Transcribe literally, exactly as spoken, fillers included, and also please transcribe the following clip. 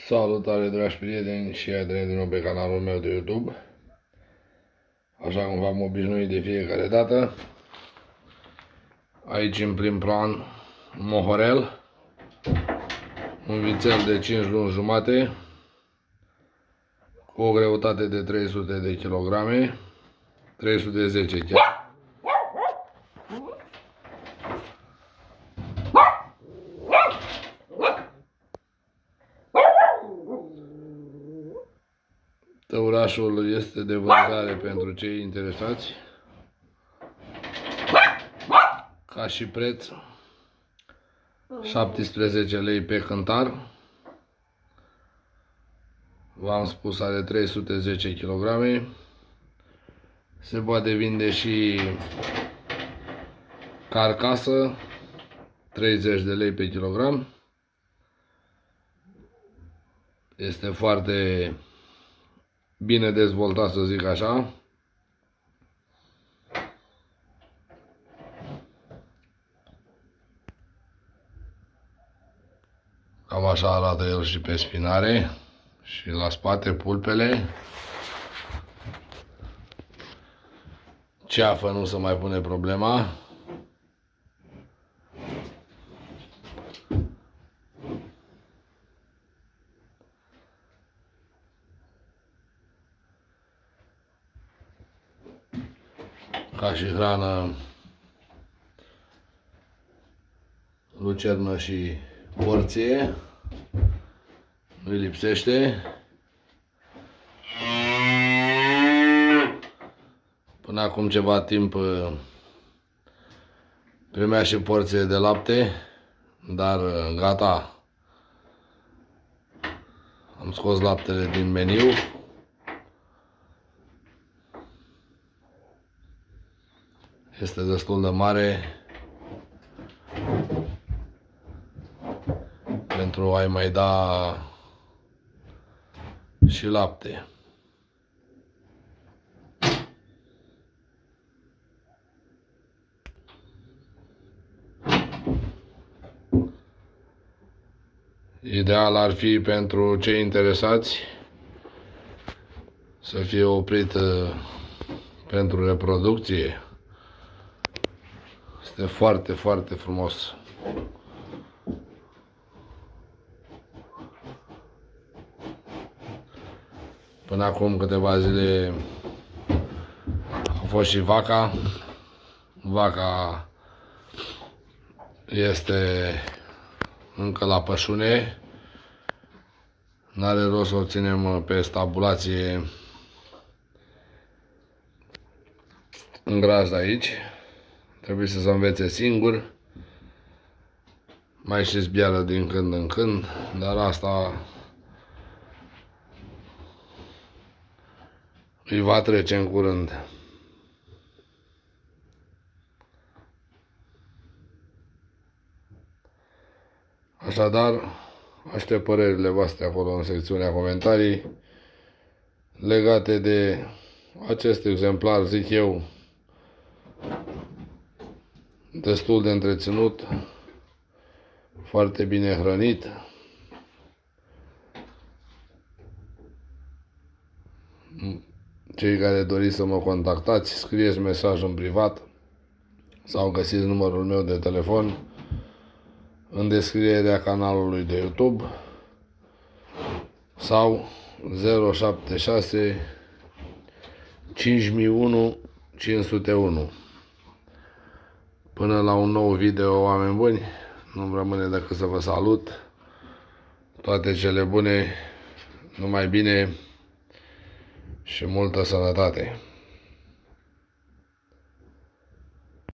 Salutare, dragi prieteni, și ai din nou pe canalul meu de YouTube. Așa cum v-am obișnuit de fiecare dată, aici în prim plan mohorel, un vițel de cinci luni jumate cu o greutate de trei sute de kilograme, trei sute zece chiar. Tăurașul este de vânzare pentru cei interesați. Ca și preț, șaptesprezece lei pe cântar. V-am spus, are trei sute zece kilograme. Se poate vinde și carcasă, treizeci de lei pe kilogram. Este foarte bine dezvoltat, să zic așa. Cam așa arată el și pe spinare și la spate pulpele. Ceafă nu se mai pune problema. Ca și hrană, lucernă și porție, nu-i lipsește. Până acum ceva timp primea și porție de lapte, dar gata, am scos laptele din meniu. Este destul de mare pentru a-i mai da și lapte. Ideal ar fi pentru cei interesați să fie oprit pentru reproducție. Este foarte, foarte frumos. Până acum câteva zile a fost și vaca. Vaca este încă la pășune. N-are rost să o ținem pe stabulație în grazd aici. Trebuie să se învețe singur. Mai și zbiară din când în când, dar asta îi va trece în curând. Așadar, aștept părerile voastre acolo în secțiunea comentarii legate de acest exemplar, zic eu, destul de întreținut, foarte bine hrănit. Cei care doriți să mă contactați, scrieți mesaj în privat sau găsiți numărul meu de telefon în descrierea canalului de YouTube sau zero șapte șase cinci mii unu cinci sute unu. Până la un nou video, oameni buni, nu-mi rămâne decât să vă salut. Toate cele bune, numai bine și multă sănătate.